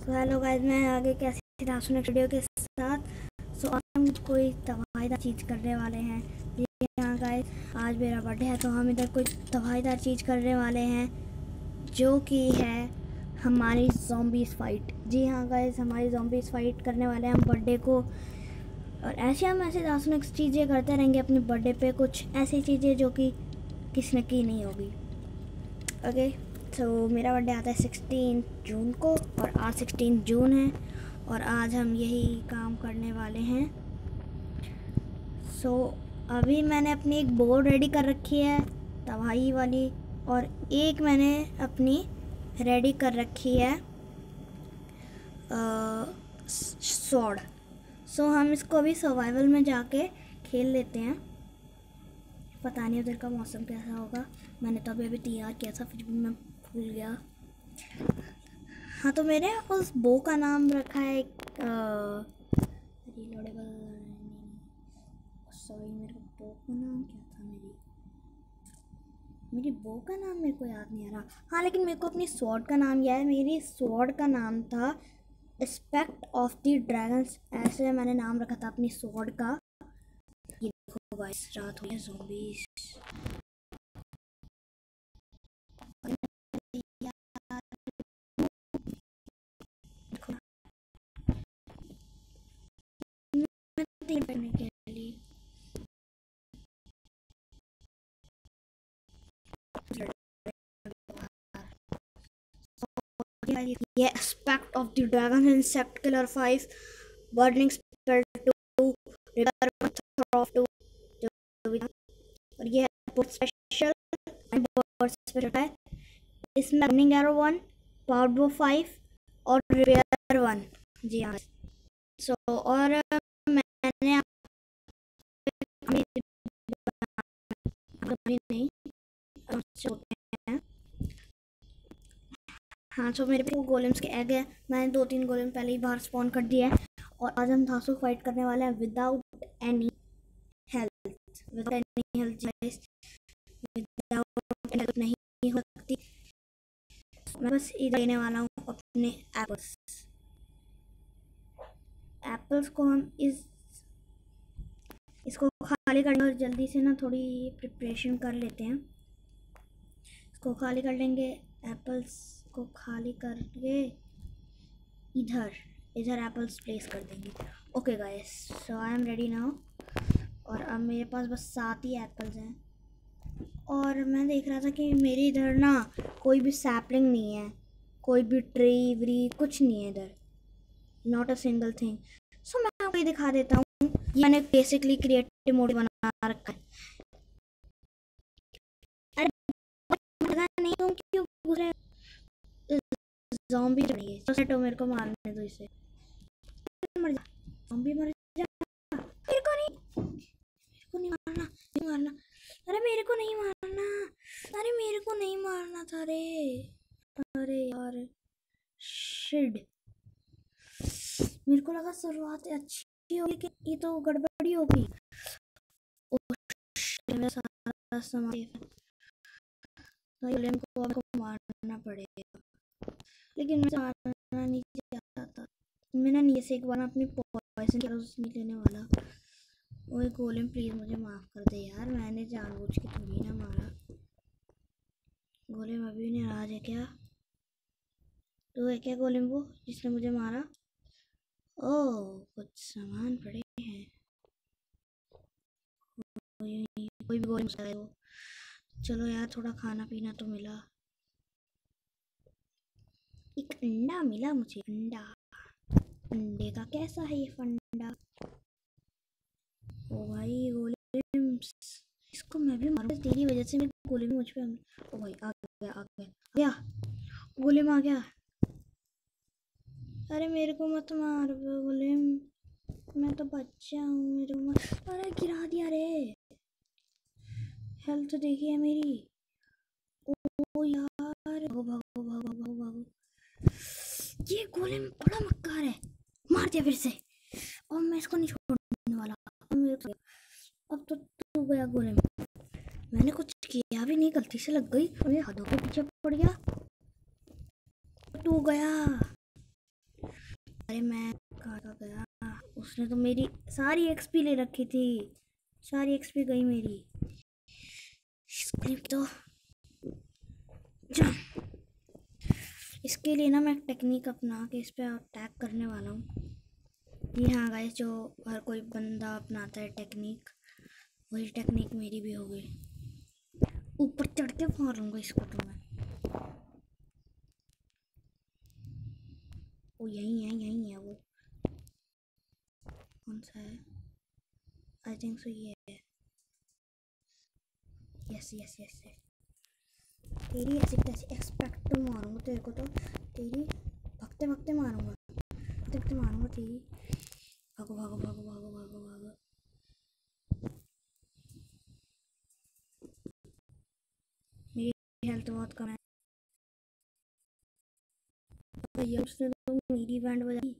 So hello guys, मैं आगे कैसी राशन वीडियो के साथ। सो आज हम कोई तबाहीदार चीज़ करने वाले हैं। जी हाँ गाइस, आज मेरा बर्थडे है तो हम इधर कोई तबाहीदार चीज़ करने वाले हैं जो कि है हमारी ज़ॉम्बीज़ फाइट। जी हाँ गाइस, हमारी ज़ॉम्बीज़ फाइट करने वाले हैं हम बर्थडे को। और ऐसे हम ऐसे राशन चीज़ें करते रहेंगे अपने बर्थडे पे, कुछ ऐसी चीज़ें जो कि किसी ने की नहीं होगी। ओके, तो मेरा बर्थडे आता है 16 जून को और आज 16 जून है और आज हम यही काम करने वाले हैं। सो अभी मैंने अपनी एक बोर्ड रेडी कर रखी है तबाही वाली, और एक मैंने अपनी रेडी कर रखी है स्वॉर्ड। सो हम इसको अभी सर्वाइवल में जाके खेल लेते हैं। पता नहीं उधर का मौसम कैसा होगा, मैंने तो अभी तैयार किया था फिर भी मैं भूल गया। हाँ, तो मेरे उस बो का नाम रखा है रिलोडेबल। सॉरी, मेरे बो का नाम क्या था? मेरी बो का नाम मेरे को याद नहीं आ रहा। हाँ, लेकिन मेरे को अपनी स्वॉर्ड का नाम याद है। मेरी स्वॉर्ड का नाम था एस्पेक्ट ऑफ द ड्रैगन्स, ऐसे मैंने नाम रखा था अपनी स्वॉर्ड का। ये देखो गाइस, रात हुई है, ज़ॉम्बीज़ करने के लिए ये aspect of the dragon insect killer 5 burning spell 2 repair of 2 और ये बहुत स्पेशल एंड बहुत स्पेशल है। इसमें बर्निंग एरो 1, पावर बो 5 और रिपेयर 1। जी हाँ, सो और मैंने नहीं हाँ, तो मेरे पे गोलेम्स के एग है। मैंने 2-3 गोलेम पहले ही बाहर स्पॉन कर दिया है और आज हम थासो फाइट करने वाले हैं without any health. Without any health without health नहीं हो सकती। मैं बस इधर लेने वाला हूँ अपने एप्पल्स को हम इसको खाली करना और जल्दी से ना थोड़ी प्रिपरेशन कर लेते हैं। इसको खाली कर लेंगे, एप्पल्स को खाली करके इधर एप्पल्स प्लेस कर देंगे। Okay guys, so I am ready now. और अब मेरे पास बस 7 ही एप्पल्स हैं और मैं देख रहा था कि मेरे इधर ना कोई भी सैपलिंग नहीं है, कोई भी ट्री व्री कुछ नहीं है इधर, not a single thing. So मैं आपको ये दिखा देता हूँ। ये मैंने बेसिकली क्रिएटिव मोड बना रखा है। अरे नहीं, तुम क्यों घुस रहे हो? ज़ॉम्बी नहीं है तो मेरे को मारने दो इसे। मर जा ज़ॉम्बी, मर जा। मेरे को नहीं मारना, नहीं मारना। अरे मेरे को नहीं मारना, अरे मेरे को नहीं मारना था रे। अरे यार शिट, मेरे को लगा शुरुआत अच्छी होगी कि ये तो गड़बड़ी होगी। मेरा सारा सामान को मारना पड़ेगा, लेकिन मैं मारना नहीं चाहता था। मैंने नीचे से एक बार अपनी पॉइजन नहीं लेने वाला। ओए गोलेम, प्लीज मुझे माफ कर दे यार, मैंने जानबूझ के थोड़ी ना मारा। गोलेम अभी भी नाराज है क्या? तो है क्या गोलेम वो जिसने मुझे मारा? ओह, कुछ सामान पड़े हैं। कोई भी गोलेम है वो। चलो यार, थोड़ा खाना पीना तो मिला। एक अंडा मिला मुझे, अंडा। अंडे का कैसा है ये फंडा? ओ भाई गोलेम्स, इसको मैं भी मारूं। तेरी वजह से मेरे गोलेम मुझ पे। ओ भाई आ गया गोलेम आ गया। अरे मेरे को मत मार गोलेम, मैं तो बच्चा हूँ, मेरे को अरे गिरा दिया रे। हेल्थ देखी है मेरी। ओ यार, भागो भागो भागो भागो भागो। ये गोलेम बड़ा मक्कार है, मार दिया फिर से। और मैं इसको नहीं छोड़ने वाला। अब तो तू गया गोलेम, मैंने कुछ किया भी नहीं, गलती से लग गई और ये हाथों के पीछे पड़ गया। तू गया। अरे मैं कहाँ गया, उसने तो मेरी सारी एक्सपी ले रखी थी, सारी एक्सपी गई मेरी। तो इसके लिए ना मैं टेक्निक अपना के इस पे अटैक करने वाला हूँ। जी हाँ गाइस, जो हर कोई बंदा अपनाता है टेक्निक, वही टेक्निक मेरी भी हो गई। ऊपर चढ़ के मारूंगा इसको तो मैं। वो यही है वो। कौन सा है? आई थिंक सो ये है। Yes yes yes yes. तेरी ऐसी तैसी एक्सपेक्ट तो मारूंगा तेरे को, तो तेरी भगते भगते मारूंगा, भगते भगते मारूंगा तेरी। भागो भागो भागो भागो भागो भागो। मेरी हेल्थ बहुत कम है। भैया उसने तो मेरी बैंड बजाई।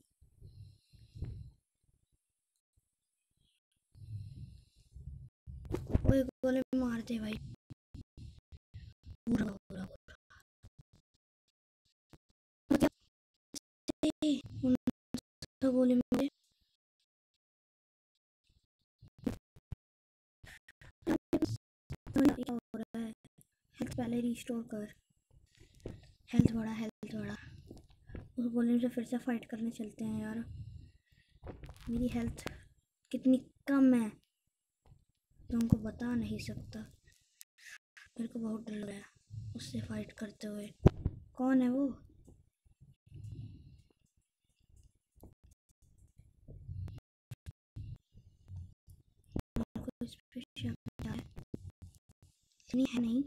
ओए गोले मारते भाई। पूरा पूरा तो गोली मारे। क्या हो रहा है? हेल्थ पहले रिस्टोर कर। हेल्थ बढ़ा, हेल्थ बढ़ा। उस गोली से फिर से फाइट करने चलते हैं यार। मेरी हेल्थ कितनी कम है तुमको बता नहीं सकता। मेरे को बहुत डर लग रहा है उससे फाइट करते हुए। कौन है वो? नहीं है नहीं।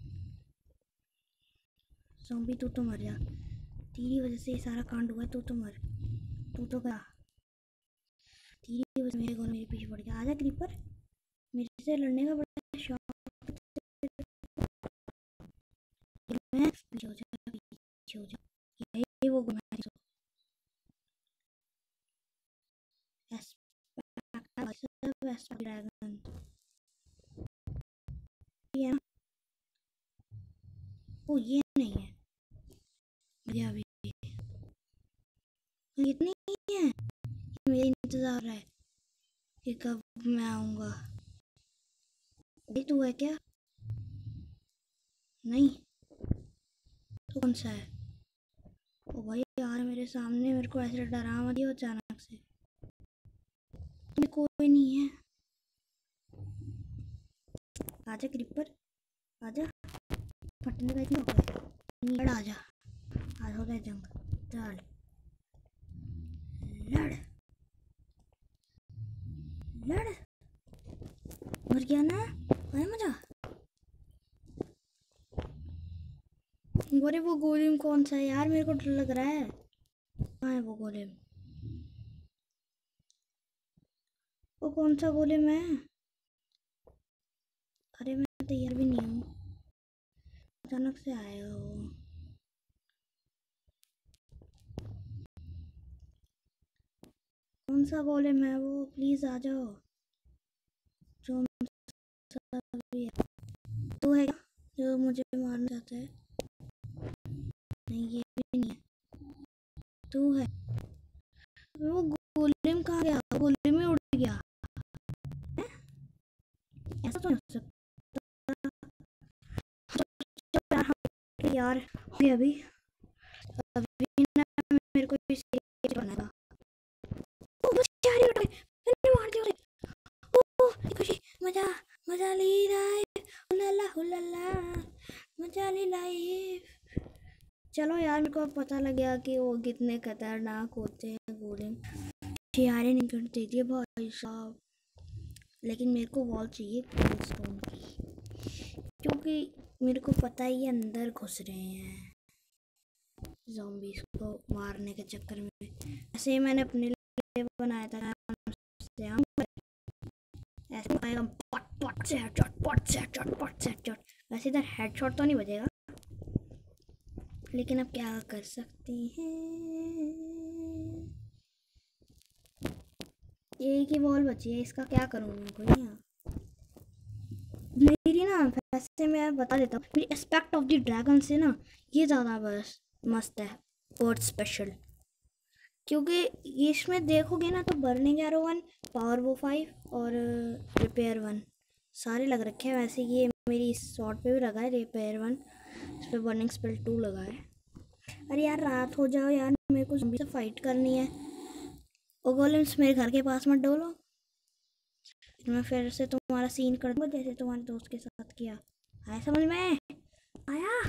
ज़ॉम्बी तू तो मर जा, तेरी वजह से ये सारा कांड हुआ। तू तो मर, तू तो गया। तेरी वजह से मेरे को मेरे पीछे पड़ गया। आजा क्रीपर, मेरे से लड़ने का बड़ा शौक। मैं पीछे हो जा, पीछे हो जा। यही वो गुनाह है। ड्रैगन ये ना, ओ ये नहीं है। मुझे अभी ये नहीं है। ये मेरा इंतजार है कि कब मैं आऊँगा। ये तू है क्या? नहीं, तो कौन सा है? ओ भाई यार मेरे सामने मेरे को ऐसे डरा मत दियो अचानक से। कोई नहीं है। आजा क्रीपर, आजा। फटने का इतना हो गया। आजा, आज होता है जंग। चल लड़ लड़। मर गया ना, आया मजा। अरे वो गोलीम कौन सा है यार? मेरे को डर लग रहा है। कहाँ है वो गोलीम? वो कौन सा गोलीम है? अरे मैं तैयार भी नहीं हूँ, अचानक से आएगा वो। कौन सा गोलीम है वो? प्लीज आ जाओ। जो भी है तो है जो मुझे मारना चाहता है। नहीं ये भी नहीं है। तू है वो गोलीम। कहाँ गया? गोलीम में उड़ गया। ऐसा तो नहीं हो सकता यार। अभी अभी ना मेरे को बनाएगा। ओ बस चार ही उठाए, मैंने मार दिया उसे। ओ खुशी, मजा मजा ले रहा है। हुलला हुलला, मजा ले लाइफ। चलो यार, मेरे को पता लग गया कि वो कितने खतरनाक होते हैं गोले। शियारे नहीं कर देती है भाई साहब। लेकिन मेरे को वॉल चाहिए कोबलस्टोन की, क्योंकि मेरे को पता ही अंदर घुस रहे हैं ज़ॉम्बीज़ को मारने के चक्कर में। ऐसे ही मैंने अपने लिए बनाया था, ऐसे आएगा पट पट से हेडशॉट, पट से हेडशॉट, पट से हेडशॉट। वैसे इधर हेडशॉट तो नहीं बजेगा, लेकिन अब क्या कर सकते हैं। ये की बॉल बची है, इसका क्या करूँ मैं? कोई नहीं। मेरी ना, वैसे मैं बता देता हूँ, मेरी एस्पेक्ट ऑफ द ड्रैगन से ना ये ज़्यादा बस मस्त है। वर्ड स्पेशल क्योंकि इसमें देखोगे ना तो बर्निंग एरो 1, पावर वो 5 और रिपेयर 1 सारे लग रखे हैं। वैसे ये मेरी शॉर्ट पे भी लगा है रिपेयर 1, इस पर बर्निंग स्पेल 2 लगा है। अरे यार रात हो जाओ यार, मेरे को ज़ॉम्बी से फाइट करनी है। ओ गोलेम्स मेरे घर के पास मत डोलो, मैं फिर से तुम्हारा सीन कर दूंगा जैसे तुम्हारे दोस्त के साथ किया। आया समझ में? आया?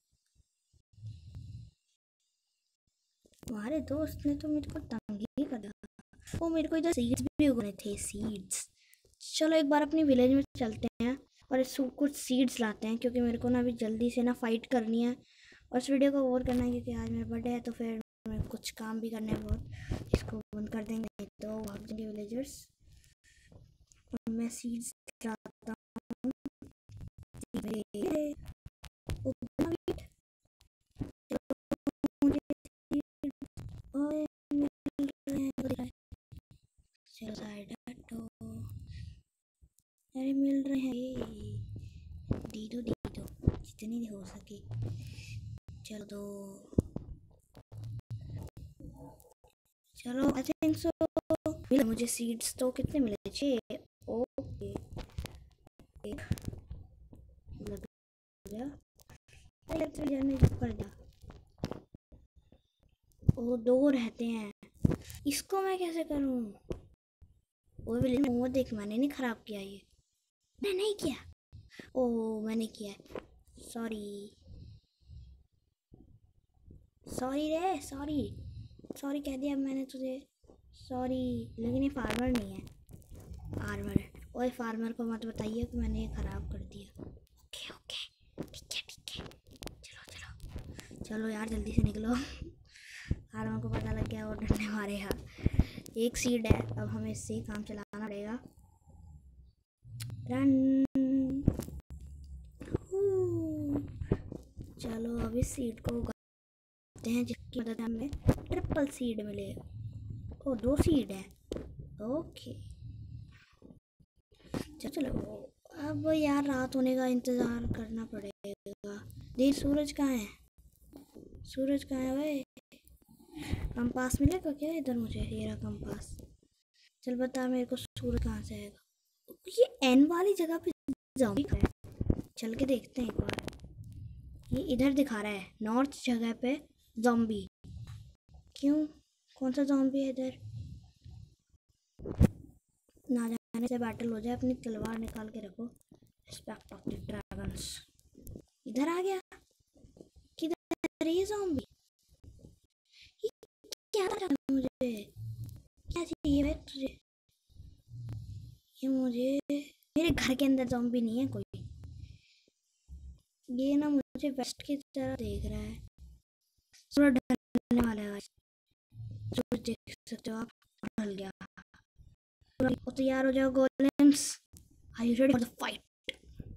तुम्हारे दोस्त ने तो मेरे को तंग ही कर दिया। वो मेरे को इधर सीड्स भी उगाने थे, सीड्स। चलो एक बार अपनी विलेज में चलते हैं और इस कुछ सीड्स लाते हैं, क्योंकि मेरे को ना अभी जल्दी से ना फाइट करनी है और इस वीडियो को ओवर करना है, क्योंकि आज मेरा बर्थडे है। तो फिर मैं कुछ काम भी करने हैं बहुत, इसको बंद कर देंगे तो भाग जाएंगे विलेजर्स। मैं सीड्स लाता हूँ। चलो साइड हटो। अरे मिल रहे हैं, दे दो जितनी हो सके। चलो दो, चलो आई थिंक सो मिला मुझे सीड्स। तो कितने मिले? 6। ओके लग गया। अरे जाने कर दिया। वो 2 रहते हैं, इसको मैं कैसे करूं? वो विलेज वो देख, मैंने नहीं खराब किया, ये मैंने नहीं किया। ओ मैंने किया, सॉरी सॉरी रे, सॉरी सॉरी कह दिया मैंने तुझे, सॉरी। लेकिन ये फार्मर नहीं है, आर्मर है। ओए फार्मर को मत बताइए कि मैंने ये ख़राब कर दिया। ओके ओके ठीक है चलो चलो चलो यार जल्दी से निकलो। फार्मर को पता लग गया, वो डरने वाले यार। एक सीड है, अब हमें इससे ही काम चलाना पड़ेगा। रन। चलो अब इस सीड को उगाते हैं, जिसकी मदद से हमें ट्रिपल सीड मिले। ओ 2 सीड है, ओके। चलो अब यार रात होने का इंतज़ार करना पड़ेगा। देख सूरज कहाँ है? सूरज कहाँ है भाई? कंपास मिलेगा क्या इधर मुझे? ये रहा कंपास। चल बता मेरे को सूरज कहाँ से आएगा। ये एन वाली जगह पे ज़ॉम्बी है, चल के देखते हैं एक बार। ये इधर दिखा रहा है नॉर्थ जगह पे ज़ॉम्बी। क्यों, कौन सा ज़ॉम्बी है इधर? ना जाने से बैटल हो जाए, अपनी तलवार निकाल के रखो। Respect of the dragons. इधर आ गया, किधर है ये ज़ॉम्बी? ये क्या कर रहा है मुझे? क्या चाहिए भाई तुझे? ये मुझे मेरे घर के अंदर ज़ॉम्बी नहीं है कोई। ये ना मुझे वेस्ट की तरह देख रहा है। सूरज ढलने वाला है, सूरज देख सकते हो आप, ढल गया। तो तैयार हो जाओ golems, are you ready for the fight?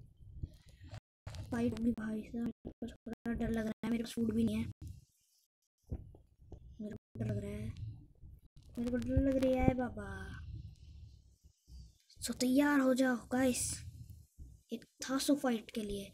Fight भी भाई साहब, थोड़ा डर लग रहा है। मेरे पास फूड भी नहीं है, मेरे को डर लग रहा है, मेरे को डर लग रही है बाबा। सो तैयार हो जाओ गाइस, एक था सो फाइट के लिए।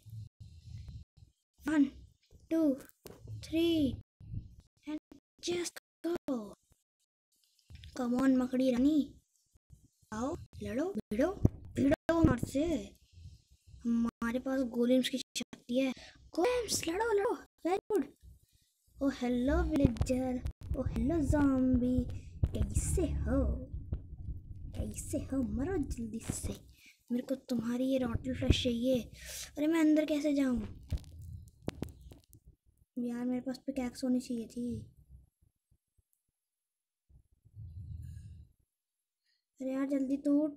1 2 3 and just go. Come on मकड़ी रानी, आओ लड़ो, भिड़ो भिड़ो हमारे से। हमारे पास गोलेम्स की शक्ति है। गोलेम्स लड़ो लड़ो, very good. Oh hello villager, oh hello zombie, कैसे हो? कैसे हो? मरो जल्दी से, मेरे को तुम्हारी ये रॉटल फ्लेश चाहिए। अरे मैं अंदर कैसे जाऊं यार? मेरे पास पिकैक्स होनी चाहिए थी। अरे यार जल्दी टूट।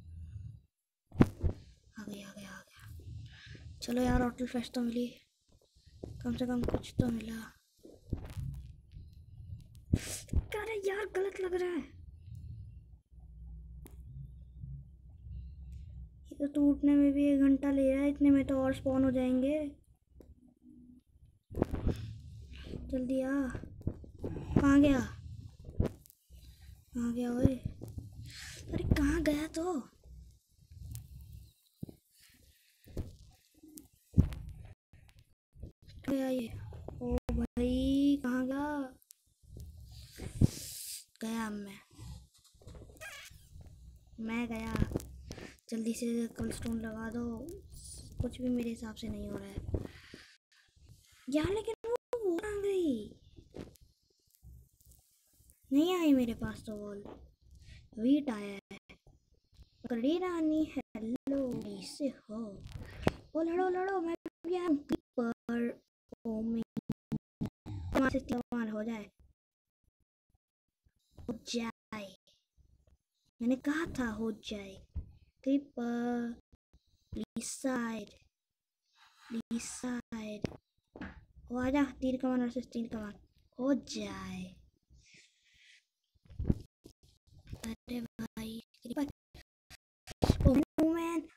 आ गया आ गया आ गया। चलो यार रॉटल फ्लेश तो मिली, कम से कम कुछ तो मिला। अरे यार गलत लग रहा है, ये तो टूटने में भी 1 घंटा ले रहा है, इतने में तो और स्पॉन हो जाएंगे। जल्दी आ। कहाँ गया? कहाँ गया ओए? अरे कहाँ गया तो? गया ये? ओ भाई कहाँ गया? गया मैं गया। जल्दी से कोबलस्टोन लगा दो। कुछ भी मेरे हिसाब से नहीं हो रहा है यार। लेकिन वो आ गई, नहीं आई मेरे पास तो वॉल। वीट आया है। कड़ी रानी हेलो, कैसे हो? वो लड़ो लड़ो, मैं भी आया पर ओ मैं से त्योहार हो जाए। मैंने कहा था हो जाए। क्रीपर प्लीज साइड वो आजा। तीर कमान वर्सेस तीर कमान हो जाए। अरे भाई क्रीपर ओमैन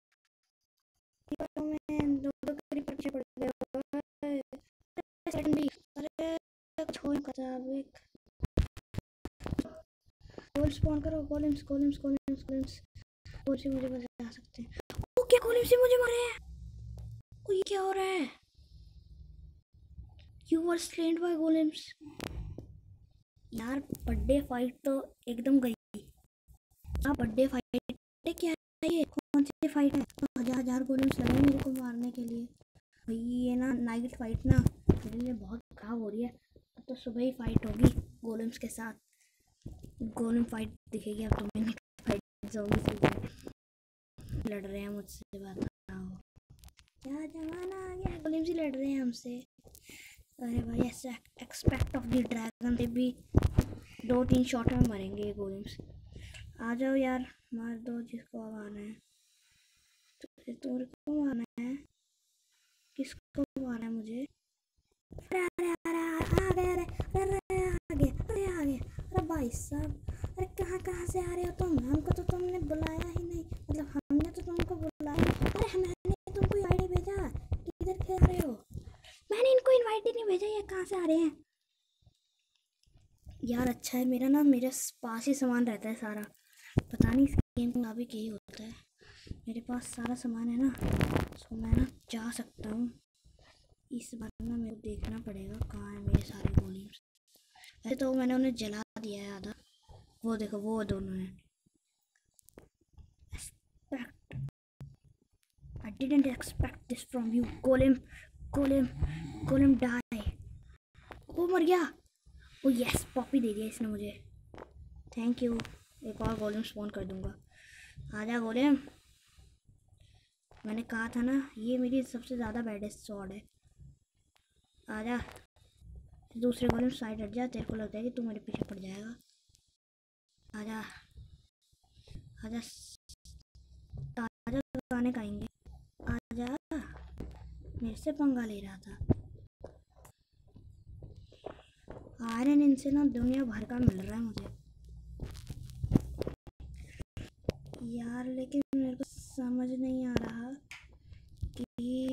दो क्रीपर पीछे पड़ गए। अरे छोड़ कचाबिक गोल स्पॉन करो। कॉलम्स से मुझे बचा सकते हैं। ओ क्या कॉलम से मुझे मारे हैं? ओ ये क्या हो रहा है? You were slained by golems. यार बर्थडे फाइट तो एकदम गई। बर्थडे फाइट क्या है ये? कौन सी फाइट है? हजार गोलेम्स लगे मेरे को मारने के लिए। भाई ये ना नाइट फाइट ना मेरे लिए बहुत खराब हो रही है। अब तो सुबह ही फाइट होगी गोलेम्स के साथ। गोलेम फाइट दिखेगी अब तो। मैंने फाइट ज़ोंबी से लड़ रहे हैं मुझसे। बताओ क्या जमाना आ गया। गोलेम से लड़ रहे हैं हमसे। अरे भाई ऐसा एक्सपेक्ट ऑफ द ड्रैगन से भी 2-3 शॉट में मरेंगे ये गोलेम्स। आ जाओ यार, मार दो जिसको अब आना है। तुम्हारे को मारना है? किसको मारना है मुझे? अरे अरे अरे आ गए। अरे भाई साहब, अरे कहाँ से आ रहे हो तुम? हमको तो तुमने बुलाया ही नहीं। मतलब हमने तो तुमको बुलाया। अरे मैंने तुमको इनवाइट भेजा, किधर से आ रहे हो? मैंने इनको इनवाइट ही नहीं भेजा, ये कहाँ से आ रहे हैं? यार अच्छा है मेरे पास ही सामान रहता है सारा। पता नहीं इस गेम का भी यही होता है। मेरे पास सारा सामान है ना, तो मैं ना जा सकता हूँ। इस बार ना मेरे को देखना पड़ेगा कहाँ है मेरे सारे गोलीम्स। वैसे तो मैंने उन्हें जला दिया है आधा। वो देखो वो दोनों हैं। I didn't expect this from you, golem die. वो मर गया। ओ यस, पॉपी दे दिया इसने मुझे। Thank you. एक और गोलेम स्पॉन कर दूंगा। आजा गोलेम। मैंने कहा था ना ये मेरी सबसे ज़्यादा बैडेस्ट स्वॉर्ड है। आजा। दूसरे गोलेम साइड हट जा, तेरे को लगता है कि तू मेरे पीछे पड़ जाएगा। आजा आजा आजा, गाने गाएंगे। आजा, मेरे से पंगा ले रहा था। आयरन इनसे ना दुनिया भर का मिल रहा है मुझे यार। लेकिन